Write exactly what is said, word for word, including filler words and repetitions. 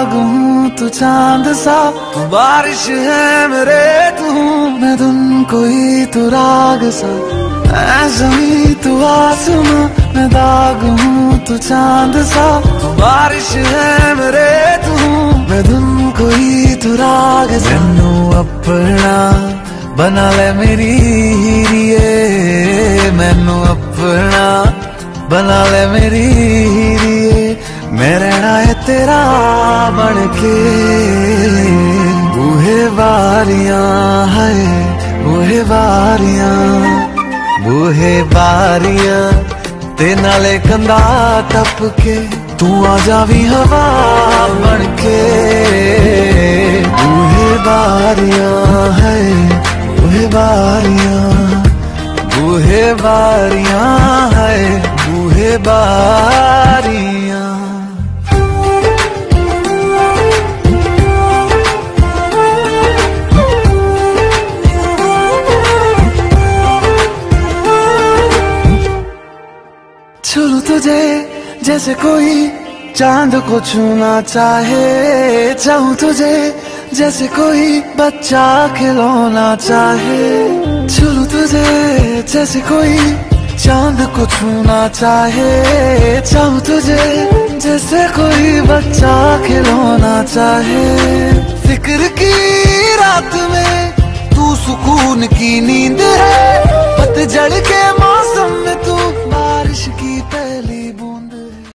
दाग हूँ तू चांद सा, तू बारिश है मेरे तू मैं धुन कोई तू राग सा, ऐ ज़मीं तू आसमां मैं दाग हूँ तू चांद सा, तू बारिश है मेरे तू मैं धुन कोई तू राग सा। मैनू अपना बना ले मेरी हीरिए, मैनू अपना बना ले मेरी हीरिए, मैं रहना है तेरा बन के। बूहे बारियां है बूहे बारियां, बूहे बारियां ते नाले कंधा टप के, तू आ जावी हवा बन के। बूहे बारियां है बूहे बारियां, बूहे बारियां है बूहे बारियां। छू तुझे जैसे कोई चांद को छूना चाहे, चाहूं तुझे जैसे कोई बच्चा खिलौना चाहे, छू तुझे जैसे कोई चांद को छूना चाहे, चाहूं तुझे जैसे कोई बच्चा खिलौना चाहे। फिक्र की रात में तू सुकून की नींद है, पतझड़